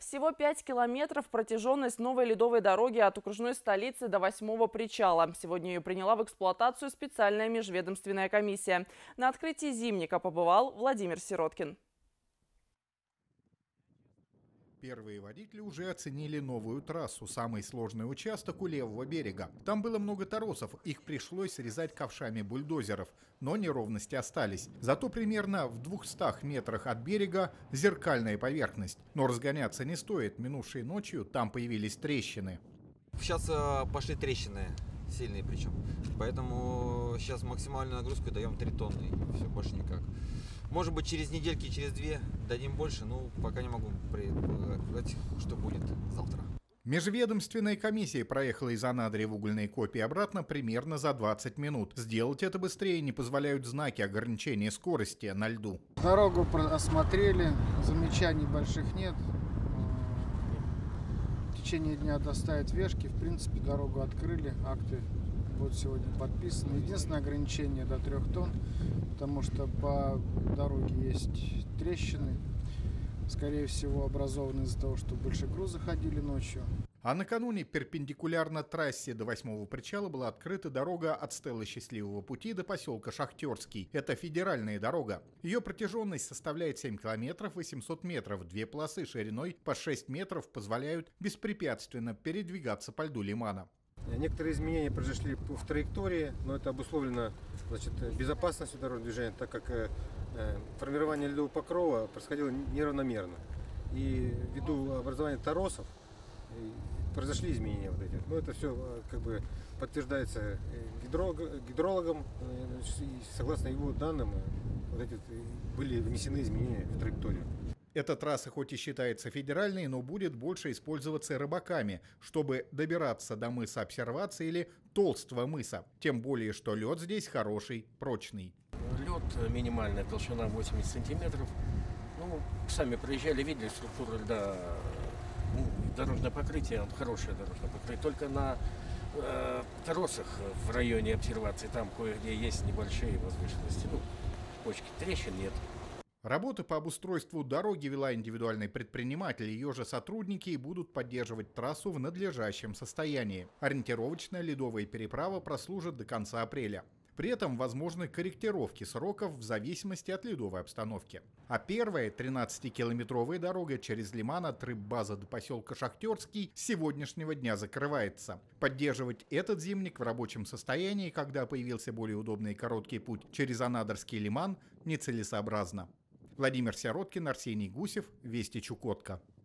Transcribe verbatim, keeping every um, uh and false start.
Всего пять километров протяженность новой ледовой дороги от окружной столицы до восьмого причала. Сегодня ее приняла в эксплуатацию специальная межведомственная комиссия. На открытии зимника побывал Владимир Сироткин. Первые водители уже оценили новую трассу, самый сложный участок у левого берега. Там было много торосов, их пришлось срезать ковшами бульдозеров, но неровности остались. Зато примерно в двухстах метрах от берега зеркальная поверхность. Но разгоняться не стоит, минувшей ночью там появились трещины. Сейчас э, пошли трещины, сильные причем, поэтому сейчас максимальную нагрузку даем три тонны, все, больше никак. Может быть, через недельки, через две дадим больше, но пока не могу предполагать, что будет завтра. Межведомственная комиссия проехала из Анадыря в угольной копии обратно примерно за двадцать минут. Сделать это быстрее не позволяют знаки ограничения скорости на льду. Дорогу осмотрели, замечаний больших нет. В течение дня доставят вешки. В принципе, дорогу открыли, акты будут сегодня подписаны. Единственное ограничение до трех тонн, потому что по дороге есть трещины, скорее всего образованы из-за того, что больше груза ходили ночью. А накануне перпендикулярно трассе до восьмого причала была открыта дорога от Стелы Счастливого пути до поселка Шахтерский. Это федеральная дорога. Ее протяженность составляет семь километров восемьсот метров. Две полосы шириной по шесть метров позволяют беспрепятственно передвигаться по льду лимана. Некоторые изменения произошли в траектории, но это обусловлено, значит, безопасностью дорожного движения, так как э, формирование ледового покрова происходило неравномерно. И ввиду образования торосов произошли изменения вот эти. Но это все как бы подтверждается гидрологом, и согласно его данным вот эти были внесены изменения в траекторию. Эта трасса хоть и считается федеральной, но будет больше использоваться рыбаками, чтобы добираться до мыса Обсервации или Толстого мыса. Тем более, что лед здесь хороший, прочный. Лед, минимальная толщина восемьдесят сантиметров. Ну, сами приезжали, видели структуру льда, ну, дорожное покрытие, хорошее дорожное покрытие. Только на э, торосах в районе обсервации, там кое-где есть небольшие возвышенности. Ну, почки, трещин нет. Работы по обустройству дороги вела индивидуальный предприниматель. Ее же сотрудники будут поддерживать трассу в надлежащем состоянии. Ориентировочная ледовая переправа прослужит до конца апреля. При этом возможны корректировки сроков в зависимости от ледовой обстановки. А первая тринадцатикилометровая дорога через лиман от рыббазы до поселка Шахтерский с сегодняшнего дня закрывается. Поддерживать этот зимник в рабочем состоянии, когда появился более удобный и короткий путь через Анадырский лиман, нецелесообразно. Владимир Сироткин, Арсений Гусев, Вести Чукотка.